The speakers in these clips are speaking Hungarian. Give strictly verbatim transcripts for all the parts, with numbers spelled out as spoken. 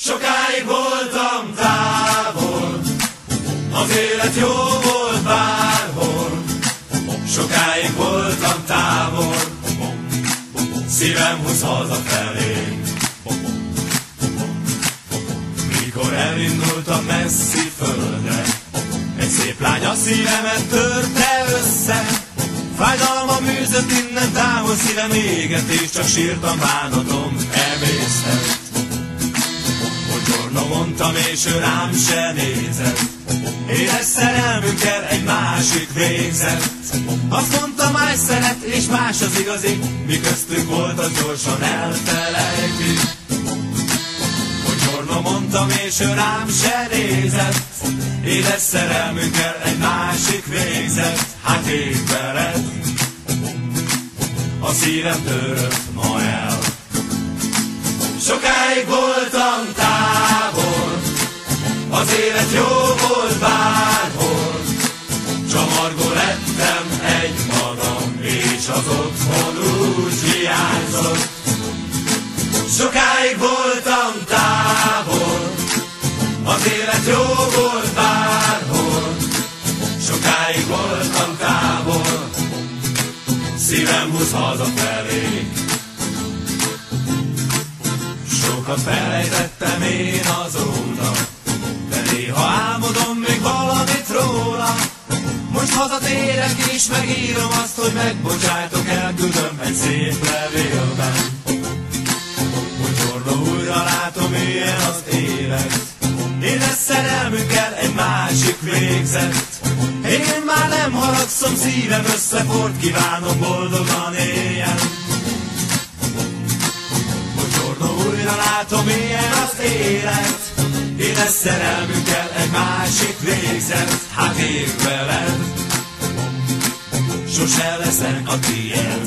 Sokáig voltam távol, az élet jó volt bárhol. Sokáig voltam távol, szívem húz hazafelé. Mikor elindultam messzi földre, egy szép lány a szívemet törte össze. Fájdalmam űzött innen távol, szívem égett, és csak sírtam, bánatom emésztett. Buongiorno mondtam, és ő rám se nézett, éles szerelmünkkel egy másik végzett. Azt mondta, más szeret, és más az igazi, mi köztünk volt, az gyorsan elfelejti. Buongiorno mondtam, és ő rám se nézett, éles szerelmünkkel egy másik végzett. Hát évbe lett, a szívem törött ma el. Sokáig voltam távol, az élet jó volt bárhol. Csamargó lettem egymagam, és az otthon úgy hiányzott. Sokáig voltam távol, az élet jó volt bárhol. Sokáig voltam távol, szívem húz hazafelé. Sokat felejtettem én azóta, de néha álmodom még valamit róla. Most hazatérek és megírom azt, hogy megbocsájtok, elküldöm egy szép levélben. Buongiorno, újra látom, ilyen az élet, éles szerelmünkkel egy másik végzett. Én már nem haragszom, szívem összefort, kívánom boldogan éljen. Buongiorno, újra látom, ilyen az élet, éles szerelmünkkel egy másik végzett. Hát ég veled, sose leszek a tiéd.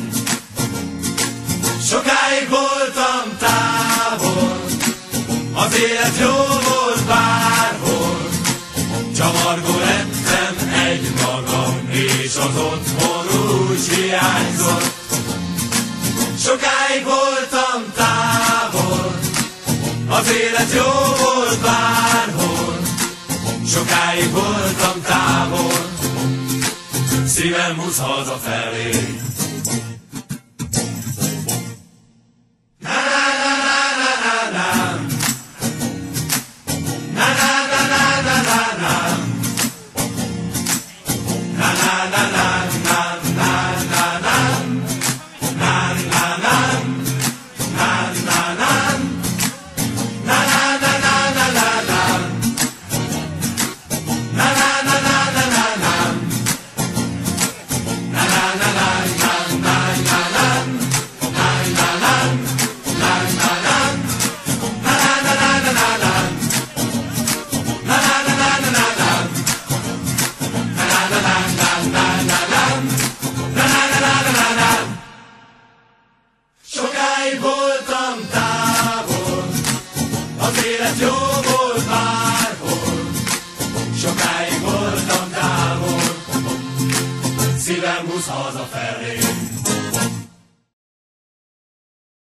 Sokáig voltam távol, az élet jó volt bárhol. Csavargó lettem egymagam, és az otthon úgy hiányzott. Sokáig voltam távol, az élet jó volt bárhol. Sokáig voltam távol, szívem húz hazafelé. Sokáig voltam távol, az élet jó volt már.